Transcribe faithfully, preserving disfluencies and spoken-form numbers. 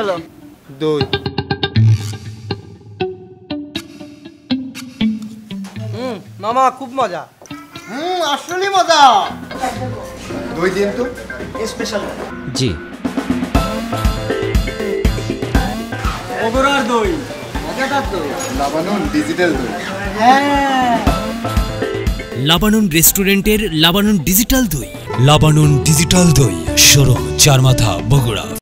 হলো? দই। হুম মামা খুব মজা। হুম আসলেই মজা। দই দিন তো স্পেশাল। জি। বগুড়ার দই, মজাদার দই, লাবানুন ডিজিটাল দই। হ্যাঁ লাবানুন রেস্টুরেন্টের লাবানুন ডিজিটাল দই। লাবানুন ডিজিটাল দই, শোরুম চারমাথা, বগুড়া।